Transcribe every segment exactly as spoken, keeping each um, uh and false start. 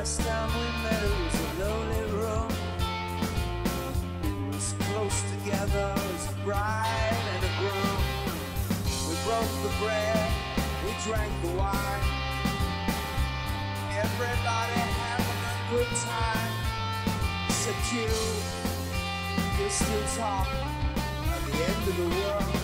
Last time we met it was a lonely room. It was close together as a bride and a groom. We broke the bread, we drank the wine. Everybody having a good time. Except you, you still talk at the end of the world.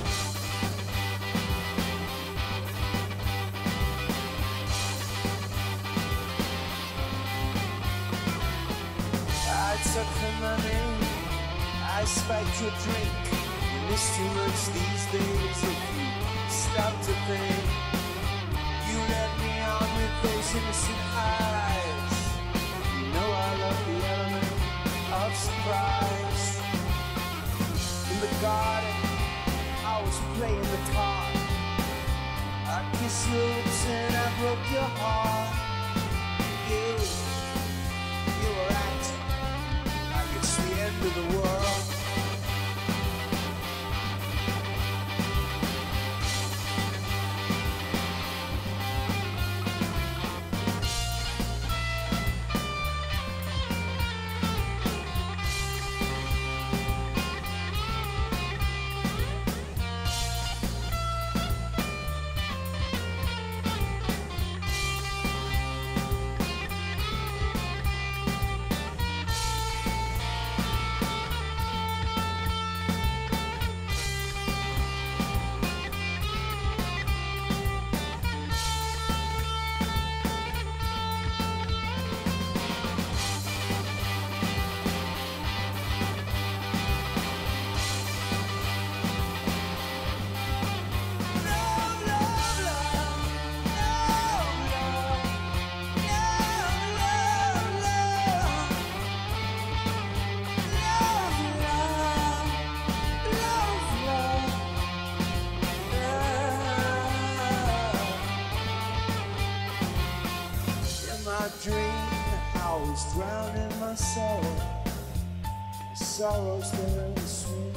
I took the money, I spiked your drink. You miss too much these days if you stop to think. You led me on with those innocent eyes. You know I love the element of surprise. In the garden, I was playing the part. I kissed your lips and I broke your heart. You, you were acting like it's the end of the world. My dream, I was drowning my sorrow. Sorrows that are sweet,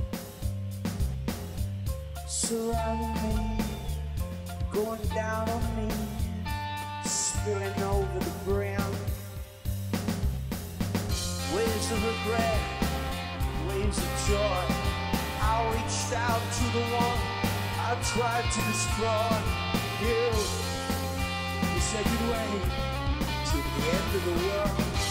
surrounding me, going down on me, spilling over the brim. Waves of regret, waves of joy. I reached out to the one I tried to destroy. You, you said you'd wait to the end of the world.